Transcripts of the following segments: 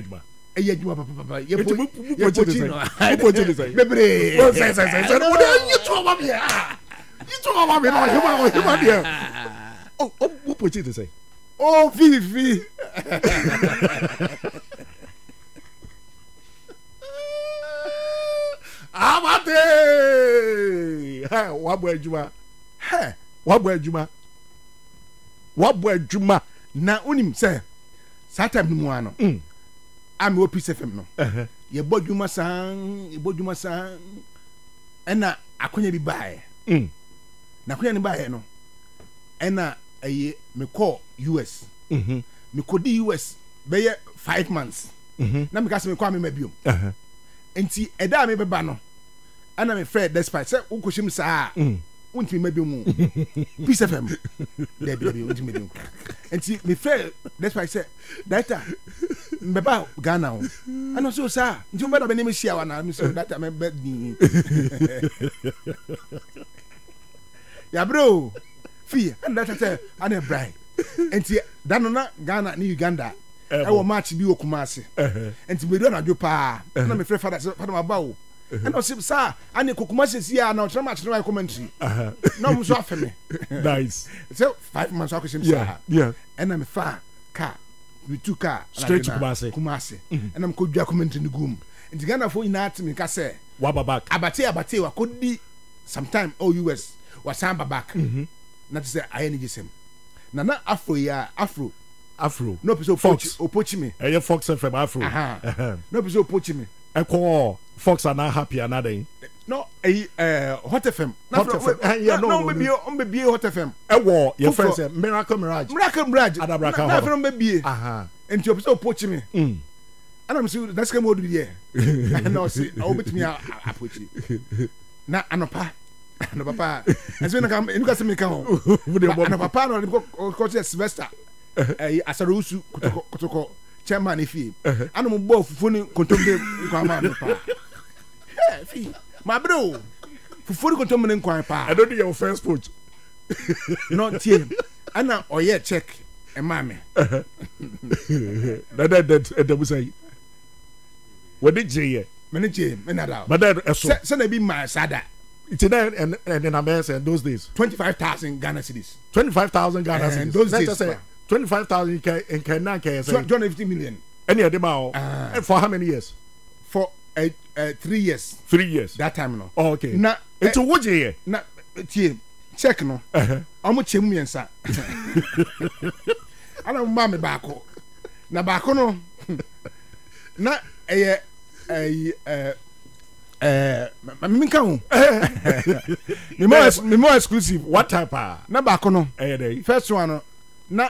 Eya juma papa ye po bebre you talk about me oh what pochi to say oh Fifi amate ha wabo adwuma na onim say satam ni mu ano am wo peace fm no ye bodwuma san ena akonya bi bae na akonya ni bae no ena aye me call US me kodi US be 5 months na me ka se me kwa me mabiom enti eda me beba no ana me friend despite say ukoshim saa unti mabiom peace fm debi unti mabiom enti me friend despite say data mbeba Ghana o ana so saa nti mbeda be me share wana me so data me bed ni ya bro fi and data say ana brai enti danona Ghana ni Uganda e wo match bi okumase enti me do na dwo pa na me friend father ma ba o and o sip sa ani kokumase si ya na o try match no commentary no mo so afeme nice so 5 months akoshim sa yeah and na me fa car we took car straight to Kumasi and I'm could commentary gum and Ghana for in art me ka say waba back abate wa could be sometime US was samba back not to say I any gisem na afro no episode Fox opochi me Fox FM afro no episode opochi me Fox are not happy another no Hot FM no maybe Hot FM your friend say Miracle Mirage Adabraka na from maybe and you episode opochi me and I'm sure that's come would be here and no see I will bet me apochi na anopa no papa and so you can see me come no papa no go Sylvester Asarusu kotoko chairman ifi anu mo bo fufuni kontombe kwa ma pa fi my bro fufuni kontombe nkwan pa I don't think your first put no tie ana oye check e ma me that was say what did you manage me nada but that so na bi ma sada it's and in America in those days 25,000 Ghana cedis 25,000 Ghana cedis in those days 25,000 in Kenya 250 million any of them and for how many years for 3 years 3 years that time no okay na it's a what year na tie check no omo chemu miensa ana mba me baako na baako no na me kan ho me more exclusive what type na baako no first one no na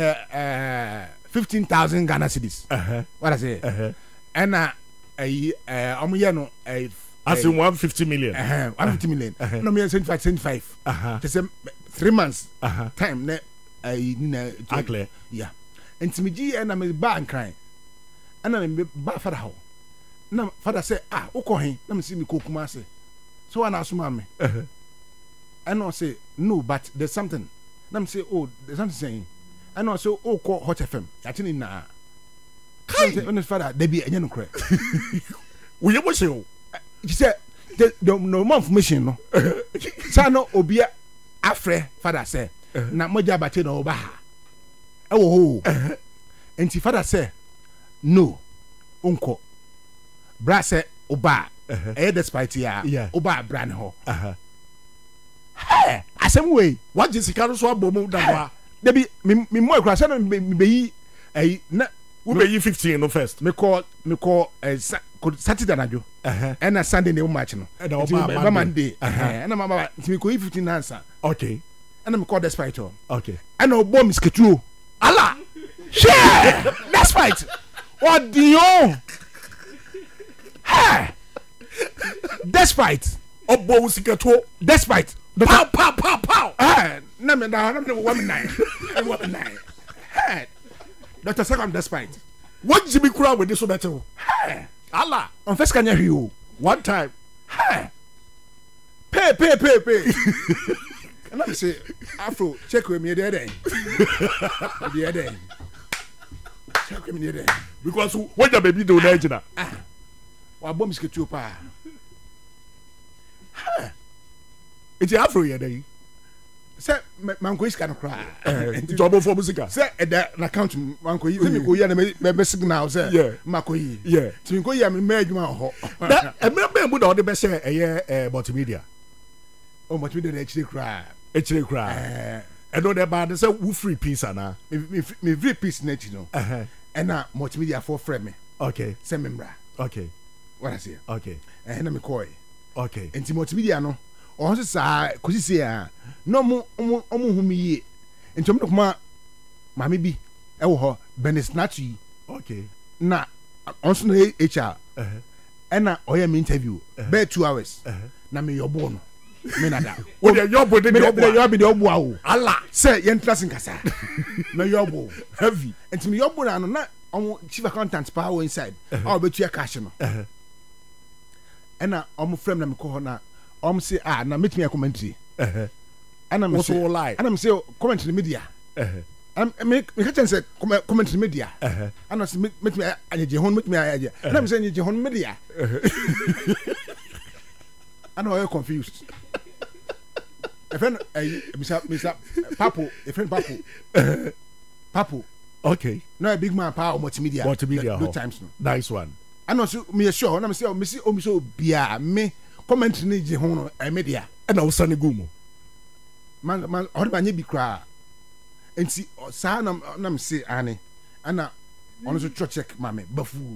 15,000 Ghana cedis what I say and omo ye no as in 150 million 150 million no me 75 just 3 months time na actually yeah intimiji and me ba ankran and me ba father how na father say ukohin na me see me Kumasi so ana asuma me and I say no but there's something na me say there's something saying and I say call Hot FM yatini na kai when his father they be enye no kre we you say he said the no more information no sa no obia afre father say na moja bache no oba ha ho enti father say no unko bra say oba despite ya oba bra ne ho asem wey what Jessica no so abomu dawa there be me more crash na me be yi na we be yi 15 no first me call Saturday na jo and na Sunday ne match no ba Monday and mama me call 15 answer okay and me call despite okay and obo misketu ala share despite what Dion despite obo misketu despite pow na me da na me woman 9 Dr. Second despite what did you crowd with this one too Allah on first can you one time pay and I say afro check with me there because when your baby do na wa bom sketu pa it's afro ye dey say manko iska no kra job for music say na account manko yi me ko yi na me signal say mako yi ti ko yi me adwuma ho na emre mu da o de be say multimedia multimedia na chire kra and no that bad say who free piece ana me free piece na chi no and na multimedia for frame me okay say membra okay what I say okay na me koi okay enti multimedia no on se sa ko si se a no mo hu mi ye enti mo kuma mami bi e wo ho benisnatu okay na on so na HR na oya me interview be 2 hours na me yobo no me na da o de yobo de yobo awo ala say ye ntrase nkasa na yobo heavy enti me yobo na no na on chief accountant pa wo inside o betu cash no na on frame na me ko ho na say na meet me commentary ana me say ana me say commentary media me ka say commentary media ana say meet me anyeje hon meet me aye ana me say anyeje hon media ana I confused if friend Mr. Papo if friend Papo okay no a big man power multimedia no times no nice one ana so me sure ana me say me see bia me comment ni je ho no media na wo sane gumo man odi banye bi kra enti sa na me say ane ana ono so check mame bafu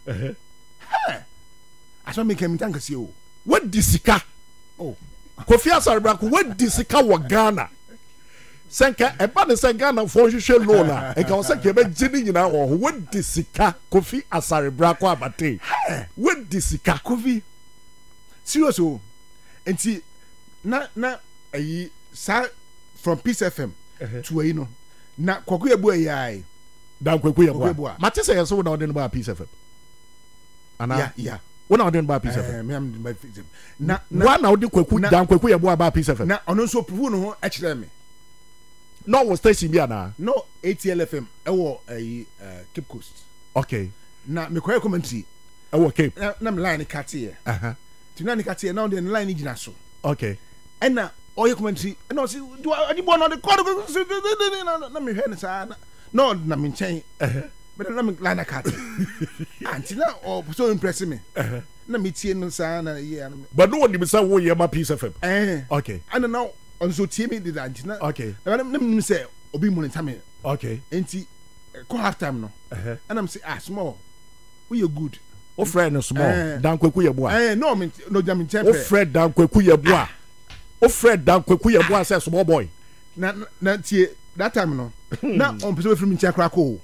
aso me kan tanka si o what disika Kofi Asare Brako what disika wa Ghana senka e ba de sen Ghana fo hwehwe low na e ka wo se ke be gini nyina wo what disika Kofi Asare Brako abate what disika Kofi serious o enti na ayi sa from Peace FM to ayi no na Kwaku Yeboah yai dan Kwaku Yeboah mate say so na odin ba Peace FM ana yeah wona odin ba Peace FM me am my victim na na odin Kwaku dan Kwaku Yeboah ba Peace FM na ono so prove no ho a kire me no was station bi ana no ATL FM e wo ayi Cape Coast okay na me koy commentary e wo Cape na me line ka tie tinani ka tie na on the line gina so okay na oye commentary no see do ani bo no the code na me hwe ne sa no na me nchen but na me line ka tie anti na so impress me na me tie no sa na yeah but no one dey say wo ye ma Peace FM okay and now on so tie me did anti na okay na me say obi monitor me okay enti ko half time no and I'm say small we you good o friend no small dan Kwaku Yeboah no me no jam nchen o friend dan Kwaku Yeboah o friend dan Kwaku Yeboah say small boy na tie that time no na on person from nchen kra ko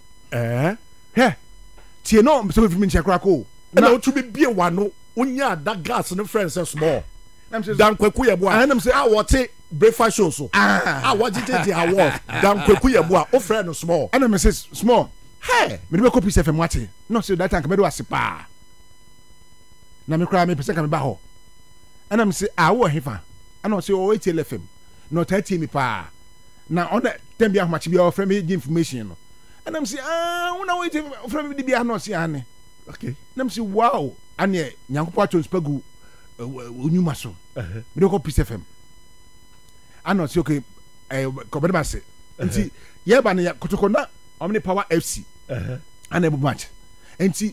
tie no on person from nchen kra ko na o tu be wa no onya that gas no friend say small dan Kwaku Yeboah and I'm say what breakfast show so what did the award dan Kwaku Yeboah o friend no small and I'm say small me be copy Peace FM wate no say that time me do asipa na me kra me pese ka me ba ho and I'm say wo hefa and I say ATL FM no 30 me pa na on that time bia match bia offer me information no and I'm say una wait offer me bia no say ane okay and I'm say wow ane nyankopo ato spagu onyuma so me do ko Peace FM and I say okay ko be ba say nti ye ba ne kotoko na omni power FC and a match enti